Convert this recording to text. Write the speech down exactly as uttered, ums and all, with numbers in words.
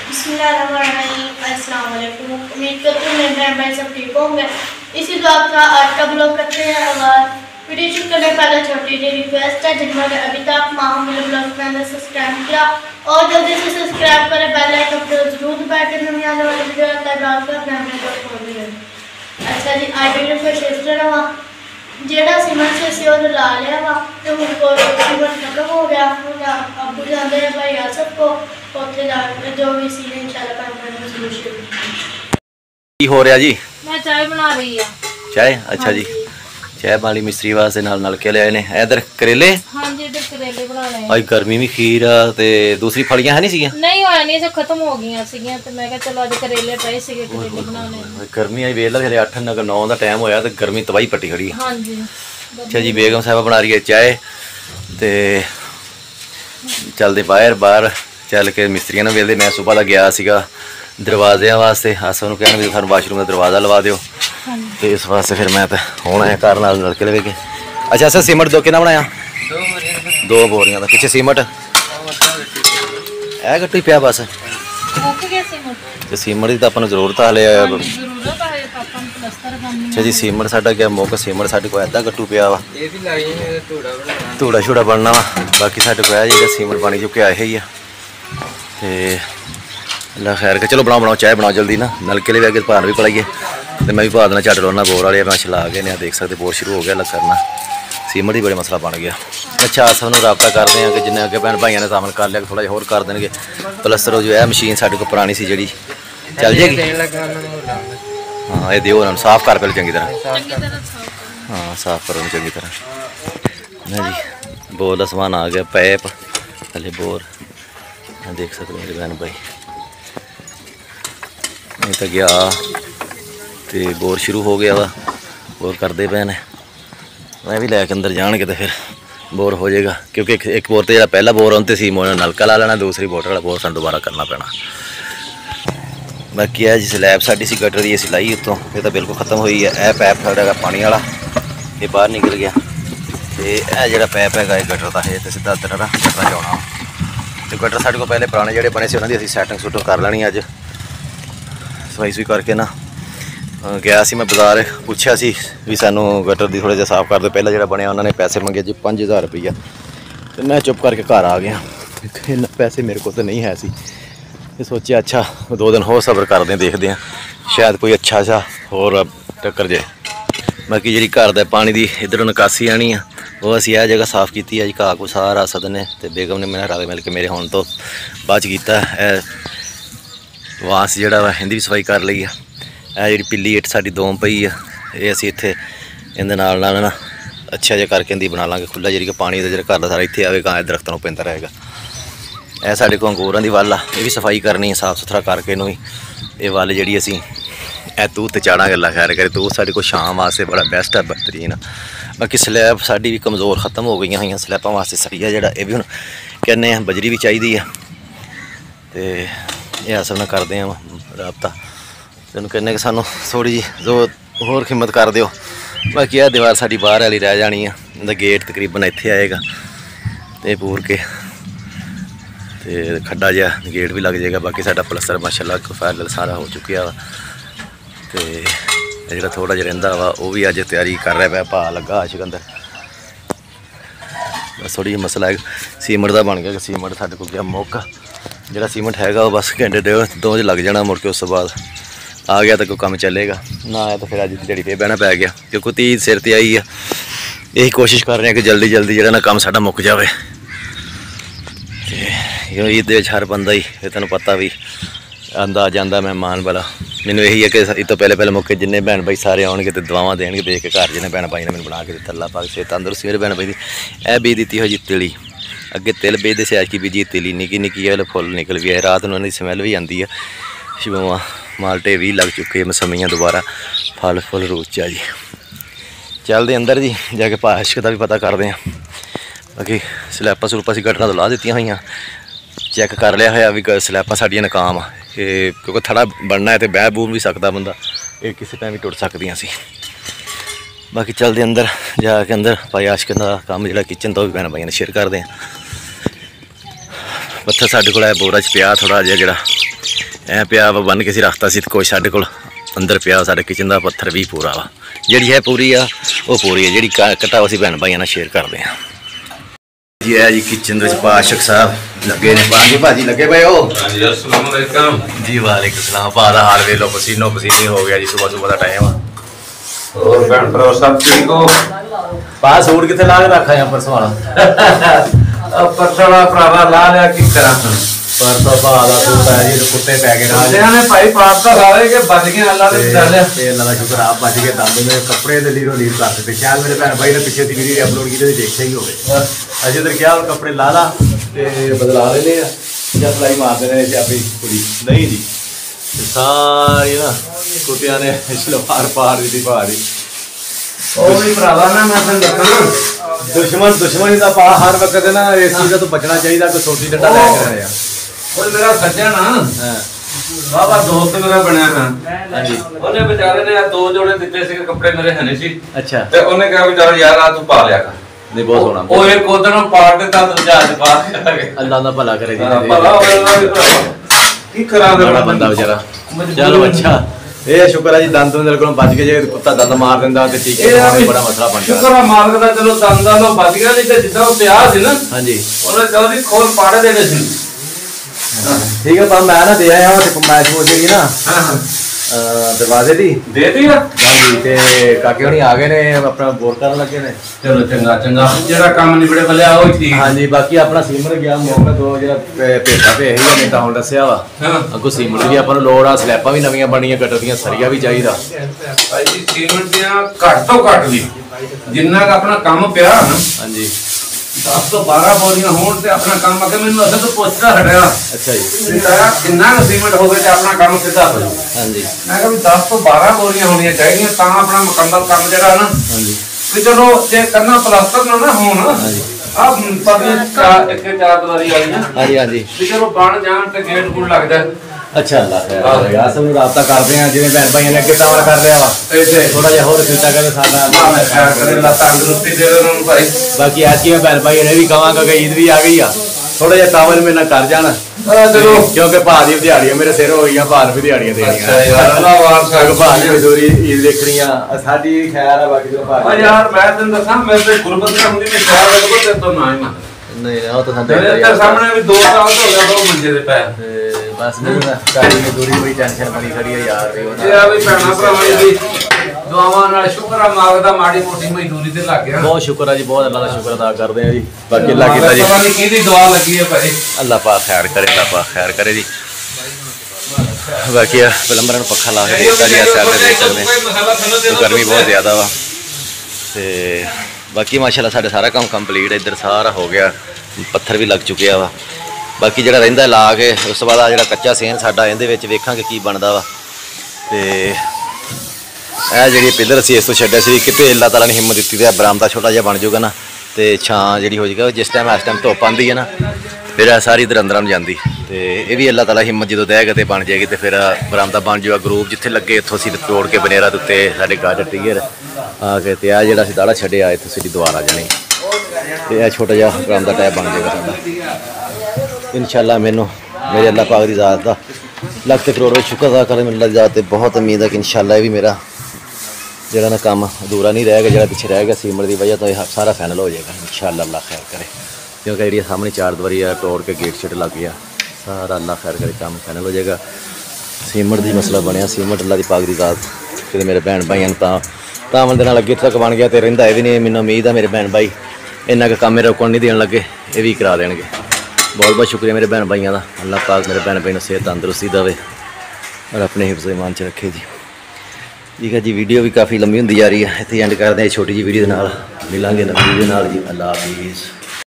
अस्सलाम वालेकुम। उम्मीद करती हूँ मेरे बहन भाई सब ठीक होंगे। इसी दुआ का आज का ब्लॉग करते हैं आगाज़। वीडियो शुरू करने पहले छोटी सी रिक्वेस्ट है, जिन्होंने अभी तक माहौल ब्लॉग में सब्सक्राइब किया और जल्दी से सब्सक्राइब करें, बेल आइकन पर जरूर दबाएं ताकि नई आने वाली वीडियो अच्छा जी। आज वीडियो को शेयर करना जेड़ा सीमेंट से असी और ला लिया वा तो हुण कोल सीमेंट खत्म हो गया। हुण अबू जाते हैं भाई आ सबको उत्थे जाके जो भी सी इंशाल्लाह काम करने सोल्यूशन। की हो रहा जी? मैं चाय बना रही है। चाय? अच्छा जी। चाय वाली मिस्त्री वास्ते नाल नलके ले आए ने। इधर करेले? हां जी, इधर करेले बनाने हैं। आज गर्मी भी खीर ते दूसरी फलियां है नहीं सीगियां? नहीं होया नहीं, से खत्म हो गईयां सीगियां ते मैं कहा चलो आज करेले पए सीगे, करेले बनाने। गर्मी आई वेला फिर आठ नौ दा टाइम होया ते गर्मी तबाही पट्टी खड़ी है। हां जी। अच्छा जी, बेगम साहब बना रही है चाय ते चलदे बाहर बाहर चल के मिस्त्रियां ने वेलदे। मैं सुबह दा गया सीगा दरवाजे वास्ते, अस उन्होंने कहना भी सानू वाशरूम का दरवाजा लवा दिओ तो इस वास्ते फिर मैं तो हूँ आया घर नाल नलके लवे के। अच्छा अच्छा, सीमेंट दो कितना बनाया? दो बोरियां दा। पिछे सीमेंट है गट्टू पिया बस। सीमेंट की तो अपन जरूरत हाले। अच्छा जी, सीमेंट साडा क्या मुक सीमेंट साडे को अद्धा गट्टू पिया वा, धूड़ा शूड़ा बनना वा। बाकी साडे को है जो सीमेंट बन चुके आए ही है अल्लाह खैर के। चलो बनाओ बनाओ चाय बनाओ जल्दी ना, नलके ले आगे भार भी पलाइए तो मैं भी पा देना झट रोना बोर वाले। मैं छला गए ने देख सकते बोर शुरू हो गया अलग करना, सीमेंट ही बड़े मसला बन गया। अच्छा सब रबता करते हैं कि जिन्हें अगे भैन भाइयों ने शामिल कर लिया थोड़ा जिहा होर कर देंगे। प्लस्तर जो है मशीन साढ़े को पुरानी सी जी चल जाएगी। हाँ ये दिओ साफ कर पहले चंगी तरह। हाँ साफ करो चंगी तरह ना जी। बोर का समान आ गया, पैप हले बोर देख सकते मेरे बहन भाई। नहीं तो गया तो बोर शुरू हो गया वा, बोर करते पे ने। मैं भी लैके अंदर जाने तो फिर बोर हो जाएगा क्योंकि एक, एक बोर तो जो पहला बोर उनते सी मोने नलका ला लेना, दूसरी बोर वाला बोर सानू दोबारा करना पैना। बाकी है जी स्लैब साड़ी सी गटर की सिलाई उत्तों ये तो बिल्कुल खत्म हुई है। यह पैप साढ़ा पानी वाला ये बाहर निकल गया तो यह जो पैप है गटर का है तो सीधा इधर ना गटर जाना। तो गटर साढ़े को पहले पुराने जोड़े बने से उन्होंने सैटिंग सूटिंग कर लेनी। अज सफाई सुई करके ना गया सी मैं बाजार, पूछा सी भी सानू गटर की थोड़ा जिहा साफ कर दो। पहला जो बनया उन्होंने पैसे मंगे जी पाँच हज़ार रुपया तो मैं चुप करके घर आ गया। पैसे मेरे को तो नहीं है सी, सोचा अच्छा दो दिन होर सबर करते हैं, देखते हैं शायद कोई अच्छा सा होर टक्कर जाए। बाकी जी घर का पानी की इधरों निकासी आनी है वो असी यह जगह साफ की है जी। घाह को सारा सद ने तो बेगम ने मेरा रल मिल के मेरे होने तो बाद किया। वास जोड़ा वा इहदी भी सफाई कर ली है। यह जी पिली इट साड़ी दोम पई है ये असी इत्थे इहदे नाल नाल ना अच्छा जिहा करके इहदी बना लांगे खुला जी। पानी का जो घर का सारा इत्थे आवेगा, दरख्तों को पैंदा रहेगा। यह साढ़े को अंगूरां दी वल आ, ये भी सफाई करनी है साफ सुथरा करके इनू ही। ये वल जी असी ए तूत ते चाढ़ांगे अल्लाह खैर करे। तूत साढ़े को शाम वास्ते बड़ा बेस्ट है, बेहतरीन। बाकी स्लैब साड़ी भी कमज़ोर खत्म हो गई हुई स्लैबां वास्ते सरिया जोड़ा ये भी हुण कहने बजरी भी चाहिए है तो ये अस ना करते हैं रबता तेन कहने कि सानू थोड़ी जी जो होर खिम्मत कर दिओ। बाकी यह दीवार साड़ी बाहर वाली रह जानी है, इहदा गेट तकरीबन इत्थे आएगा तो पूर के तो खड्डा जहा गेट भी लग जाएगा। बाकी साडा प्लस्तर माशाअल्लाह फाइल सारा हो चुकिया वा तो जो थोड़ा जिहा रहिंदा वा वो भी अज तैयारी कर रहा है, भा लगा अशक अंदर। बस थोड़ी जी मसला है सीमेंट का बन गया कि सीमेंट साढ़े को गया मौका जोड़ा सीमेंट हैगा वो बस घंटे डेढ़ दो लग जाना। मुड़ के उस बाद आ गया तो कोई काम चलेगा, ना आया तो फिर अज दिहाड़ी फिर बहना पै गया क्योंकि तीज सिर ते आई है। यही कोशिश कर रहे हैं कि जल्दी जल्दी जो ना काम साडा मुक जाए। ईद हर बंदा ही तेन पता भी आंदा जांदा मेहमान वाला। मैनू यही है कि इस तो पहले पहले मौके जिन्हें भैन भाई सारे आउणगे तो दुआवां देणगे देख के घर जिन्हें भैन भाई ने मैंने बना के दिता। अल्लाह पाक से तंदुरुस्ती मेरे भैन भाई दी। ए बीज दी हुई जी तिली अगे तिल बेचते से अज की बीजी तिली निकी निकी है फुल निकल भी है। रात में उन्होंने स्मैल भी आती है। शिववा माल्टे भी लग चुके मसमियाँ दोबारा फल फुल रूच जी। चलते अंदर जी जाके भाशक का भी पता करते हैं। बाकी स्लैपां स्लूपां असीं गटरां तो ला दित्तियां होईयां, चैक कर लिया होया भी स्लैपां साडियां नाकाम आ क्योंकि थड़ा बनना है तो बह बूह भी सकता बंदा, ये किसी टाइम भी टुट सकदियां सी। बाकी चलते अंदर जाके अंदर भाई आशक का काम जो किचन तो भी भैन भाइयों ने शेयर करते हैं। पत्थर साढ़े को बोरा च पिया थोड़ा जहा जो ਐ ਪਿਆ ਵਾ ਬੰਨ ਕੇ ਸੀ ਰੱਖਤਾ ਸੀ ਕੋਈ ਸਾਡੇ ਕੋਲ ਅੰਦਰ ਪਿਆ ਸਾਡੇ ਕਿਚਨ ਦਾ ਪੱਥਰ ਵੀ ਪੂਰਾ ਵਾ ਜਿਹੜੀ ਹੈ ਪੂਰੀ ਆ ਉਹ ਪੂਰੀ ਹੈ ਜਿਹੜੀ ਕਟਾ ਅਸੀਂ ਭੈਣ ਭਾਈਆਂ ਨਾਲ ਸ਼ੇਅਰ ਕਰਦੇ ਹਾਂ ਜੀ। ਇਹ ਜੀ ਕਿਚਨ ਦੇ ਵਿੱਚ ਪਾਸ਼ਕ ਸਾਹਿਬ ਲੱਗੇ ਨੇ ਬਾਜੀ ਭਾਜੀ ਲੱਗੇ ਪਏ ਹੋ ਹਾਂਜੀ अस्सलाम वालेकुम ਜੀ ਵਾਲੇਕੁਮ ਸਲਾਮ ਭਾ ਦਾ ਹਾਲ ਵੇਖ ਲਓ ਪਸੀਨੋ ਪਸੀਨੀ ਹੋ ਗਿਆ ਜੀ ਸਵੇਰ ਸਵੇਰ ਦਾ ਟਾਈਮ ਆ और भैन भरा सब ठीक हो ਪਾ ਸੂਟ ਕਿੱਥੇ ਲਾ ਕੇ ਰੱਖਾ ਜਾਂ ਪਰਸੋਂ ਵਾਲਾ परसों भरावा ला लिया की करा ਪਰਸੋਂ ਭਾ ਦਾ ਸੂਟ ਆ ਜੀ ਕੁੱਤੇ ਪੈ ਗਏ ਨਾਲ ने भाई पाप का सारे के बच गए अल्लाह ने बचा लिया ਤੇ ਅੱਲਾ ਦਾ ਸ਼ੁਕਰ ਆਪ ਬਚ ਗਏ ਦੰਦ ਮੇਰੇ ਕੱਪੜੇ ਦੇ ਲੀਰੋ ਲੀਰ ਕਰ ਦਿੱਤੇ ਸ਼ਾਇਦ ਮੇਰੇ ਭੈਣ ਭਾਈ ਨੇ ਪਿੱਛੇ ਦੀ ਵੀਡੀਓ ਅਪਲੋਡ ਕੀਤੀ ਤੇ ਦੇਖਿਆ ਹੀ ਹੋਵੇ ਅਜੇ ਤੱਕ ਕਿਹਾ ਕੱਪੜੇ ਲਾ ਲਾ ਤੇ ਬਦਲਾ ਲੈਨੇ ਆ ਜਾਂ ਸਲਾਈ ਮਾਰ ਦੇਣੇ ਨੇ ਆਪਣੀ ਕੁੜੀ ਨਹੀਂ ਜੀ ਸਾਰੀ ਨਾ ਕੁੱਤਿਆਂ ਨੇ ਸਲਵਾਰ ਪਾੜ ਦਿੱਤੀ ਭਾਰੀ ਉਹ ਵੀ ਭਰਾਵਾ ਨਾ ਮੈਂ ਤੈਨੂੰ ਦੱਸਣਾ ਦੁਸ਼ਮਣ ਦੁਸ਼ਮਣੀ ਦਾ ਪਾ ਹਰ ਵਕਤ ਨਾ ਇਸ ਚੀਜ਼ ਤੋਂ ਬਚਣਾ ਚਾਹੀਦਾ ਕੋਈ ਛੋਟੀ ਡੰਡਾ ਲੈ ਕੇ ਆਇਆ ਉਹ ਮੇਰਾ ਸੱਜਣ ਆ ਹਾਂ ਬਾਬਾ ਦੋਸਤ ਮੇਰਾ ਬਣਿਆ ਹਾਂ ਹਾਂਜੀ ਉਹਨੇ ਵਿਚਾਰੇ ਨੇ ਦੋ ਜੋੜੇ ਦਿੱਤੇ ਸੀ ਕੱਪੜੇ ਮੇਰੇ ਹਨੇ ਸੀ ਅੱਛਾ ਤੇ ਉਹਨੇ ਕਿਹਾ ਵਿਚਾਰਾ ਯਾਰ ਆ ਤੂੰ ਪਾ ਲਿਆ ਕਰ ਨਹੀਂ ਬਹੁਤ ਸੋਹਣਾ ਉਹ ਇੱਕ ਉਧਰ ਨੂੰ ਪਾੜ ਦਿੱਤਾ ਦੂਜਾ ਅੱਜ ਪਾ ਕੇ ਅੱਲਾ ਦਾ ਭਲਾ ਕਰੇ ਜੀ ਭਲਾ ਹੋਵੇ ਕੀ ਕਰਾਂ ਬੜਾ ਬੰਦਾ ਵਿਚਾਰਾ ਚਲੋ ਅੱਛਾ ਇਹ ਸ਼ੁਕਰ ਹੈ ਜੀ ਦੰਦ ਮੇਰੇ ਕੋਲੋਂ ਬਚ ਗਏ ਜੇ ਕੁੱਤਾ ਦੰਦ ਮਾਰ ਦਿੰਦਾ ਤੇ ਟੀਕੇ ਲਗਾਉਣੇ ਬੜਾ ਮਸਲਾ ਬਣ ਜਾਂਦਾ ਸ਼ੁਕਰ ਆ ਮਾਲਕ ਦਾ ਚਲੋ ਦੰਦਾਂ ਤੋਂ ਬਚ ਗਿਆ ਨਹੀਂ ਤੇ ਜਿੱਦਾਂ ਉਹ ਪਿਆ ਸੀ ਨਾ ਹਾਂਜੀ ਉਹਨੇ ਚਲਦੀ ਖੋਲ ਪਾੜੇ ਦੇਣੇ ਸੀ ਠੀਕ ਹੈ ਪਰ ਮੈਂ ਨਾ ਦੇ ਆਇਆ ਹਾਂ ਤੇ ਮੈਚ ਹੋ ਜਾਏਗੀ ਨਾ ਦਰਵਾਜ਼ੇ ਦੀ ਦੇਤੀ ਆ ਹਾਂਜੀ ਤੇ ਕਾਕੇ ਹੁਣੀ ਆ ਗਏ ਨੇ ਆਪਣਾ ਬੋਰ ਕਰਨ ਲੱਗੇ ਨੇ ਚਲੋ ਚੰਗਾ ਚੰਗਾ ਜਿਹੜਾ ਕੰਮ ਨਿਬੜੇ ਬਲਿਆ ਉਹ ਠੀਕ ਹਾਂਜੀ ਬਾਕੀ ਆਪਣਾ ਸੀਮਰ ਗਿਆ ਮੌਕਾ ਦੋ ਜਿਹੜਾ ਭੇਟਾ ਤੇ ਇਹੀ ਨੇ ਤਾਂ ਹੁਣ ਦੱਸਿਆ ਵਾ ਹਾਂ ਅੱਗੋਂ ਸੀਮਰ ਵੀ ਆਪਾਂ ਨੂੰ ਲੋੜ ਆ ਸਲੈਬਾਂ ਵੀ ਨਵੀਆਂ ਬਣੀਆਂ ਗਟਰ ਦੀਆਂ ਸਰੀਆ ਵੀ ਚਾਹੀਦਾ ਭਾਈ ਜੀ ਸੀਮੈਂਟ ਦੀਆਂ ਘੱਟ ਤੋਂ ਘੱਟ ਵੀ ਜਿੰਨਾ ਕ ਆਪਣਾ ਕੰਮ ਪਿਆ ਨਾ ਹਾਂਜੀ ਦਸ ਤੋਂ ਬਾਰਾਂ ਬੋਰੀਆਂ ਹੋਣ ਤੇ ਆਪਣਾ ਕੰਮ ਅੱਗੇ ਮੈਨੂੰ ਅਸਲ ਤੋਂ ਪੁੱਛਦਾ ਹਟਿਆ ਅੱਛਾ ਜੀ ਵੀ ਤਾਇਆ ਕਿੰਨਾ ਕੁ ਸੀਮੈਂਟ ਹੋਵੇ ਤੇ ਆਪਣਾ ਕੰਮ ਸਿੱਧਾ ਹੋ ਜਾਵੇ ਹਾਂਜੀ ਮੈਂ ਕਿਹਾ ਵੀ ਦਸ ਤੋਂ ਬਾਰਾਂ ਬੋਰੀਆਂ ਹੋਣੀਆਂ ਚਾਹੀਦੀਆਂ ਤਾਂ ਆਪਣਾ ਮੁਕੰਮਲ ਕੰਮ ਜਿਹੜਾ ਨਾ ਹਾਂਜੀ ਵੀ ਚਲੋ ਜੇ ਕਰਨਾ ਪਲਾਸਟਰ ਨਾ ਨਾ ਹੋਣ ਹਾਂਜੀ ਆ ਪਰਲੇ ਚਾਰ ਇੱਕ ਚਾਰ ਦੀਵਾਰੀ ਵਾਲੀਆਂ ਹਾਂਜੀ ਹਾਂਜੀ ਵੀ ਚਲੋ ਬਣ ਜਾਣ ਤੇ ਗੇਟ ਗੁੱਡ ਲੱਗਦਾ ਅੱਛਾ ਅੱਲਾ ਖੈਰ ਕਰੇਗਾ ਅਸਾਂ ਨੂੰ ਰਾਬਤਾ ਕਰਦੇ ਆ ਜਿਵੇਂ ਭੈਣ ਭਾਈਆਂ ਨੇ ਅੱਗੇ ਤਾਵਰ ਕਰ ਲਿਆ ਵਾ ਇੱਥੇ ਥੋੜਾ ਜਿਹਾ ਹੋਰ ਖਿੱਚਾ ਕਰੇ ਸਾਡਾ ਮਾਮਾ ਖੈਰ ਕਰੇ ਅੱਲਾ ਤੰਦਰੁਸਤੀ ਦੇ ਉਹਨਾਂ ਨੂੰ ਭਾਈ ਬਾਕੀ ਅੱਜ ਕੀ ਮੈਂ ਭੈਣ ਭਾਈਆਂ ਨੇ ਵੀ ਕਹਾਂਗਾ ਕਿ ਈਦ ਵੀ ਆ ਗਈ ਆ ਥੋੜਾ ਜਿਹਾ ਤਾਵਰ ਮੇਰੇ ਨਾਲ ਕਰ ਜਾਣ ਚਲੋ ਕਿਉਂਕਿ ਭਾਅ ਦੀ ਦਿਹਾੜੀਆਂ ਮੇਰੇ ਸਿਰ ਹੋ ਗਈਆਂ ਭਾਅ ਵੀ ਦਿਹਾੜੀਆਂ ਅੱਛਾ ਦੇਣੀਆਂ ਯਾਰ ਅੱਲਾ ਵਾਰ ਸਾਗ ਭਾਅ ਦੀ ਮਜ਼ਦੂਰੀ ਈਦ ਦੇਖਣੀਆਂ ਸਾਡੀ ਖੈਰ ਆ ਬਾਕੀ ਜੋ ਭਾਅ ਆ ਯਾਰ ਮੈਂ ਤੈਨੂੰ ਦੱਸਾਂ ਮੈਂ ਤੇ ਗੁਰਬਤ ਨਾ ਹੁੰਦੀ ਮੈਂ ਸ਼ਹਿਰ ਦੇ ਕੋਲ ਤੇ ਤੋਂ ਨਾ ਹੀ ਮੰਨ ਨਹੀਂ ਉਹ ਤਾਂ ਤੇਰੇ ਤੇ ਸਾਹਮਣੇ ਵੀ ਦੋ ਸਾਲ ਹੋ ਗਿਆ ਦੋ ਮੰਜੇ ਦੇ ਪੈ ਤੇ ਬਸ ਮੈਨੂੰ ਨਾ ਸਾਡੀ ਮਜ਼ਦੂਰੀ ਬੜੀ ਟੈਨਸ਼ਨ ਬਣੀ ਖੜੀ ਆ ਯਾਰ ਵੀ ਇਹ ਆ ਵੀ ਭੈਣਾ ਭਰਾਵਾਂ ਦੀ ਦੁਆਵਾਂ ਨਾਲ ਸ਼ੁਕਰ ਆ ਮਾਲਕ ਦਾ ਮਾੜੀ ਮੋਟੀ ਮਜ਼ਦੂਰੀ ਤੇ ਲੱਗ ਗਿਆ ਬਹੁਤ ਸ਼ੁਕਰ ਆ ਜੀ ਬਹੁਤ ਅੱਲਾ ਦਾ ਸ਼ੁਕਰ ਅਦਾ ਕਰਦੇ ਆ ਜੀ ਬਾਕੀ ਅੱਲਾ ਕੀਤਾ ਜੀ ਪਤਾ ਨਹੀਂ ਕਿਹਦੀ ਦੁਆ ਲੱਗੀ ਹੈ ਭਾਈ ਅੱਲਾ ਪਾਕ ਖੈਰ ਕਰੇ ਅੱਲਾ ਪਾਕ ਖੈਰ ਕਰੇ ਜੀ ਬਾਕੀ ਪਲੰਬਰਾਂ ਨੂੰ ਪੱਖਾ ਲਾ ਕੇ ਦਿੱਤਾ ਜੀ ਆ ਸਾਡੇ ਦੇਖ ਸਕਦੇ ਗਰਮੀ ਬਹੁਤ ਜ਼ਿਆਦਾ ਵਾ ਤੇ ਬਾਕੀ ਮਾਸ਼ਾਅੱਲਾ ਸਾਡੇ ਸਾਰਾ ਕੰਮ ਕੰਪਲੀਟ ਇੱਧਰ ਸਾਰਾ ਹੋ ਗਿਆ ਪੱਥਰ ਵੀ ਲੱਗ ਚੁੱਕਿਆ ਵਾ ਬਾਕੀ ਜਿਹੜਾ ਰਹਿੰਦਾ ਲਾ ਕੇ ਉਸ ਤੋਂ ਬਾਅਦ ਆ ਜਿਹੜਾ ਕੱਚਾ ਸੇਨ ਸਾਡਾ ਇਹਦੇ ਵਿੱਚ ਵੇਖਾਂਗੇ ਕੀ ਬਣਦਾ ਵਾ ਤੇ ਇਹ ਜਿਹੜੀ ਪਿੱਲਰ ਅਸੀਂ ਇਸ ਤੋਂ ਛੱਡਿਆ ਸੀ ਕਿਤੇ ਅੱਲਾਹ ਤਾਲਾ ਨੇ ਹਿੰਮਤ ਦਿੱਤੀ ਤੇ ਬਰਾਮਦਾ ਛੋਟਾ ਜਿਹਾ ਬਣ ਜਾਊਗਾ ਨਾ ਤੇ ਛਾਂ ਜਿਹੜੀ ਹੋ ਜਾਏਗਾ ਜਿਸ ਟਾਈਮ ਇਸ ਟਾਈਮ ਧੁੱਪ ਆਉਂਦੀ ਹੈ ਨਾ ਫਿਰ ਇਹ ਸਾਰੀ ਇਧਰ ਅੰਦਰਾਂ ਨੂੰ ਜਾਂਦੀ ਤੇ ਇਹ ਵੀ ਅੱਲਾਹ ਤਾਲਾ ਹਿੰਮਤ ਜਦੋਂ ਦੇਗਾ ਤੇ ਬਣ ਜਾਏਗੀ ਤੇ ਫਿਰ ਬਰਾਮਦਾ ਬਣ ਜਾਊਗਾ ਗਰੂਪ ਜਿੱਥੇ ਲੱਗੇ ਇੱਥੋਂ ਅਸੀਂ ਤੋੜ ਕੇ ਬਨੇਰਾ ਦੇ ਉੱਤੇ ਸਾਡੇ ਗਾਜਰ ਟੀਅਰ ਆ ਕੇ ਤੇ ਆ ਜਿਹੜਾ ਅਸੀਂ ਦਾੜਾ ਛੱਡਿਆ ਇੱਥੇ ਸਿੱਧੀ ਦੁਆਰ ਆ ਜਾਣੀ ਤੇ ਇਹ ਛੋਟਾ ਜਿਹਾ ਬਰਾਮਦਾ ਟੈਪ ਬਣ ਜਾਏਗਾ ਸਾਡਾ ਇਨਸ਼ਾਅੱਲਾ ਮੈਨੂੰ ਮੇਰੇ ਅੱਲਾਹ ਪਾਕ ਦੀ ਜ਼ਾਤ ਦਾ ਲੱਖ ਤੇ ਕਰੋੜ ਵਿੱਚ ਸ਼ੁਕਰ ਅਦਾ ਕਰੇ ਮੈਨੂੰ ਅੱਲਾਹ ਦੀ ਜ਼ਾਤ ਤੇ ਬਹੁਤ ਉਮੀਦ ਹੈ ਕਿ ਇਨਸ਼ਾਅੱਲਾ ਇਹ ਵੀ ਮੇਰਾ ਜਿਹੜਾ ਨਾ ਕੰਮ ਅਧੂਰਾ ਨਹੀਂ ਰਹੇਗਾ ਜਿਹੜਾ ਪਿੱਛੇ ਰਹਿ ਗਿਆ ਸੀਮਰ ਦੀ ਵਜ੍ਹਾ ਤੋਂ ਇਹ ਸਾਰਾ ਫਾਈਨਲ ਹੋ ਜਾਏਗਾ ਇਨਸ਼ਾਅੱਲਾ ਅੱਲਾਹ ਖੈਰ ਕਰੇ ਕਿਉਂਕਿ ਜਿਹੜੀ ਸਾਹਮਣੇ ਚਾਰ ਦੀਵਾਰੀ ਆ ਤੋੜ ਕੇ ਗੇਟ ਛੱਟ ਲੱਗ ਗਿਆ ਸਾਰਾ ਅੱਲਾਹ ਖੈਰ ਕਰੇ ਕੰਮ ਫਾਈਨਲ ਹੋ ਜਾਏਗਾ ਸੀਮਟ ਦੀ ਮਸਲਾ ਬਣਿਆ ਸੀਮਟ ਅੱਲਾਹ ਦੀ ਪਾਕ ਦੀ ਜ਼ਾਤ ਕਿਤੇ ਮੇਰੇ ਭੈਣ ਭਾਈਆਂ ਨੂੰ ਤਾਂ ਤਾਂ ਬੰਦੇ ਨਾਲ ਅੱਗੇ ਤੱਕ ਬਣ ਗਿਆ ਤੇ ਰਹਿੰਦਾ ਇਹ ਵੀ ਨਹੀਂ ਮੈਨੂੰ ਉਮੀਦ ਆ ਮੇਰੇ ਭੈਣ ਭਾਈ ਇੰਨਾ ਕੁ ਕੰਮ ਮੇਰੇ ਰੁਕਣ ਨਹੀਂ ਦੇਣ ਲੱਗੇ ਇਹ ਵੀ ਕਰਾ ਦੇਣਗੇ ਬਹੁਤ ਬਹੁਤ ਸ਼ੁਕਰੀਆ ਮੇਰੇ ਭੈਣ ਭਾਈਆਂ ਦਾ ਅੱਲਾਹ ਪਾਕ ਮੇਰੇ ਭੈਣ ਭਾਈ ਨੂੰ ਸਿਹਤ ਤੰਦਰੁਸਤੀ ਦੇਵੇ ਔਰ ਆਪਣੇ ਹਿਫਜ਼ ਇਮਾਨ 'ਚ ਰੱਖੇ ਜੀ ਠੀਕ ਹੈ ਜੀ ਵੀਡੀਓ ਵੀ ਕਾਫੀ ਲੰਬੀ ਹੁੰਦੀ ਜਾ ਰਹੀ ਹੈ ਇੱਥੇ ਐਂਡ ਕਰਦੇ ਹਾਂ ਛੋਟੀ ਜਿਹੀ ਵੀਡੀਓ ਦੇ ਨਾਲ ਮਿਲਾਂਗੇ ਨਵੀਂ ਵੀਡੀਓ ਨਾਲ ਜੀ ਅੱਲਾਹ ਹਾਫਿਜ਼।